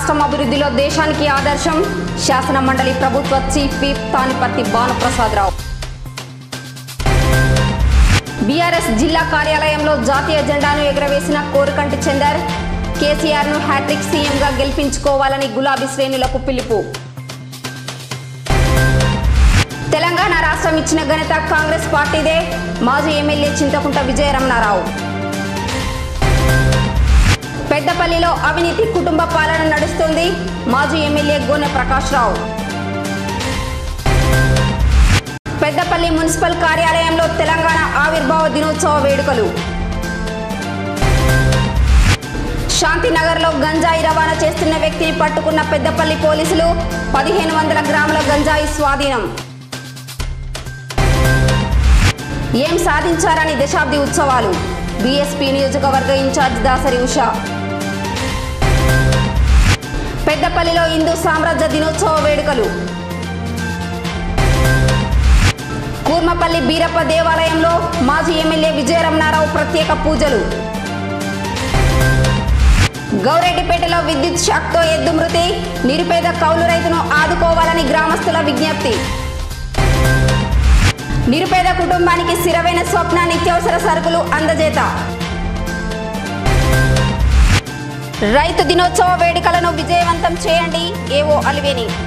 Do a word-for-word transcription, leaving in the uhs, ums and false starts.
రాష్ట్రం అభివృద్ధిలో దేశానికి ఆదర్శం శాసన మండలి ప్రభుత్వ chief whip Taniparthi Bhanuprasada Rao. BRS జిల్లా కార్యాలయంలో జాతీయ జెండాను ఎగురవేసిన కోరుకంటి చందర్. కేసీఆర్ను హ్యాట్రిక్ సీఎంగా గెలిపించుకోవాలని గులాబీ శ్రేణులకు పిలుపు. తెలంగాణ రాష్ట్రం ఇచ్చిన ఘనత కాంగ్రెస్ పార్టీదే. మాజీ ఎమ్మెల్యే చింతకుంట విజయరమణారావు. పెద్దపల్లిలో అవినీతి కుటుంబ పాలన నడుస్తుంది. మాజీ ఎమ్మెల్యే గోనె ప్రకాష్ రావు. పెద్దపల్లి మున్సిపల్ కార్యాలయంలో తెలంగాణ ఆవిర్భావ దినోత్సవ వేడుకలు. శాంతినగర్లో గంజాయి రవాణా చేస్తున్న వ్యక్తిని పట్టుకున్న పెద్దపల్లి పోలీసులు. పదిహేను వందల గ్రాముల గంజాయి స్వాధీనం. ఏం సాధించారని దశాబ్ది ఉత్సవాలు. బీఎస్పీ నియోజకవర్గ ఇన్ఛార్జ్ దాసరి ఉష. పెద్దపల్లిలో హిందూ సామ్రాజ్య దినోత్సవ వేడుకలు. కూర్మపల్లి బీరప్ప దేవాలయంలో మాజీ ఎమ్మెల్యే విజయరమణారావు ప్రత్యేక పూజలు. గౌరెడ్డిపేటలో విద్యుత్ షాక్తో ఎద్దు మృతి. నిరుపేద కౌలు రైతును ఆదుకోవాలని గ్రామస్తుల విజ్ఞప్తి. నిరుపేద కుటుంబానికి స్థిరమైన స్వప్న నిత్యావసర సరుకులు అందజేత. రైతు దినోత్సవ వేడుకలను విజయవంతం చేయండి. ఏవో అలివేని.